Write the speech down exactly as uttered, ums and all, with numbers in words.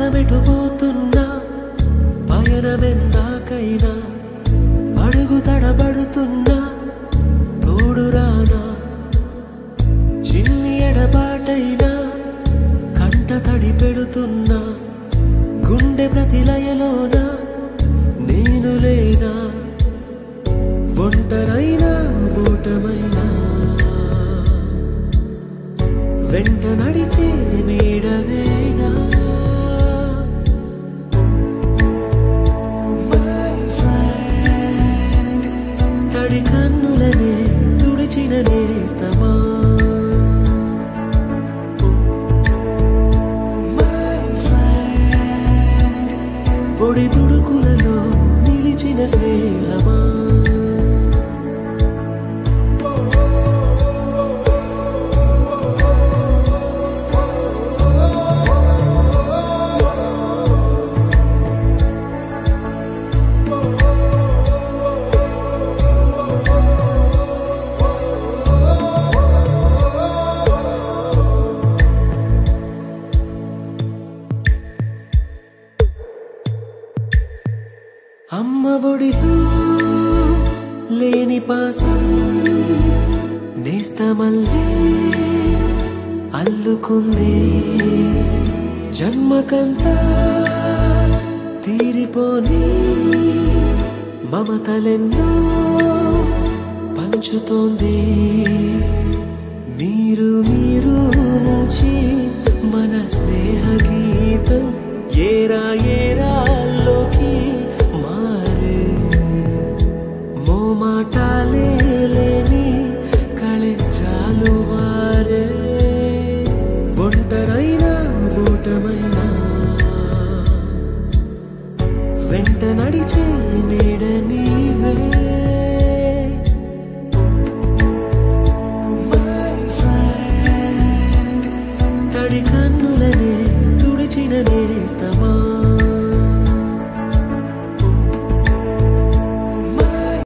పదమెటుపోతున్నా పయనమెందాకైనా అడుగు తడబడుతున్నా తోడురానా చిన్ని ఎడబాటైనా కంట తడి పెడుతున్నా గుండె ప్రతిలయలోన నేను లేనా ఒంటరైనా ఓటమైనా వెంట నడిచే నీడవేనా తడి కన్నులనే తుడిచిన నేస్తమా పొడి తుడుకులలో నిలిచిన స్నేహమా అమ్మ ఒడిలో లేని పాసం నేస్తమల్లే అల్లుకుంది జన్మకంతా తీరిపోని మమతలెన్నో పంచుతోంది మీరు మీరు నుంచి మన స్నేహ గీతం ఏరా ఏరాల్లోకి మాటాలే లేని కళెచ్చాలు వారే ఒంటరైనా ఓటమైనా వెంట నడిచే నీడని